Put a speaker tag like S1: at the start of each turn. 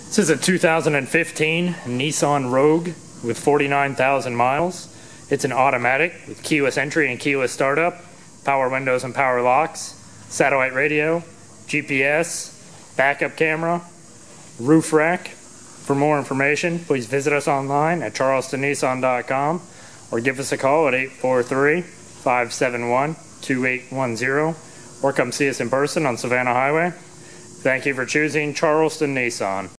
S1: This is a 2015 Nissan Rogue with 49,000 miles. It's an automatic with keyless entry and keyless startup, power windows and power locks, satellite radio, GPS, backup camera, roof rack. For more information, please visit us online at charlestonnissan.com or give us a call at 843-571-2810 or come see us in person on Savannah Highway. Thank you for choosing Charleston Nissan.